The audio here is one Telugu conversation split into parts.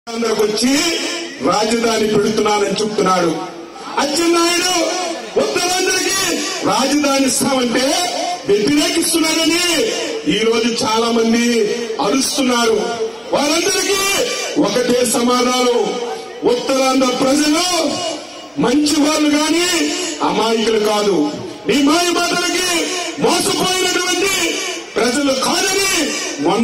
వచ్చి రాజధాని పెడుతున్నానని చెప్తున్నాడు. అచ్చెన్నాయుడు ఉత్తరాంధ్రకి రాజధాని ఇస్తామంటే వ్యతిరేకిస్తున్నారని ఈ రోజు చాలా మంది అరుస్తున్నారు. వారందరికీ ఒకటే సమాధానం, ఉత్తరాంధ్ర ప్రజలు మంచి వాళ్ళు గాని అమాయకులు కాదు. నీ మాయ మాటలకి మోసపోయినటువంటి ప్రజలు కాదని మొన్న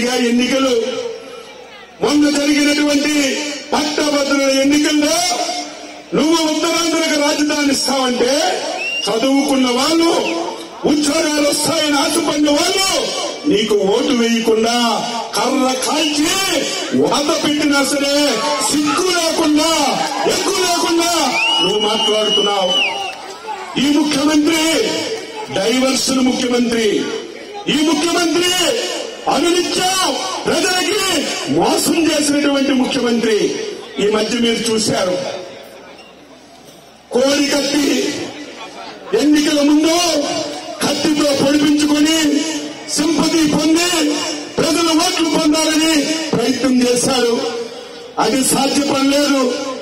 జరిగినటువంటి పట్టభద్రుల ఎన్నికల్లో నువ్వు ఉత్తరాంధ్రకు రాజధాని ఇస్తావంటే చదువుకున్న వాళ్ళు, ఉద్యోగాలు వస్తాయని ఆశపడిన వాళ్ళు నీకు ఓటు వేయకుండా కర్ర కాల్చి వాత పెట్టినా సరే సిగ్గు లేకుండా ఎక్కువ లేకుండా నువ్వు మాట్లాడుతున్నావు. ఈ ముఖ్యమంత్రి డైవర్షన్ ముఖ్యమంత్రి. ఈ ముఖ్యమంత్రి అనునిత్యం ప్రజలకి మోసం చేసినటువంటి ముఖ్యమంత్రి. ఈ మధ్య మీరు చూశారు, కోడి కత్తి ఎన్నికల ముందు కత్తితో పొడిపించుకొని సింపతి పొంది ప్రజల ఓట్లు పొందాలని ప్రయత్నం చేశారు. అది సాధ్యపడలేదు.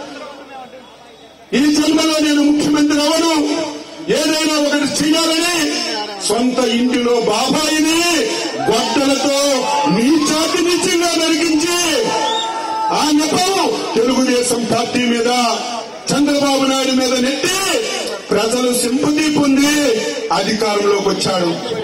ఈ జన్మలో నేను ముఖ్యమంత్రి అవను, ఏదైనా ఒకటి చేయాలని సొంత ఇంటిలో బాబాయిని గొడ్డలతో నీచాతి నీచంగా నరికించి ఆ నెపం తెలుగుదేశం పార్టీ మీద, చంద్రబాబు నాయుడు మీద నెట్టి ప్రజలు సింపతి పొంది అధికారంలోకి వచ్చాడు.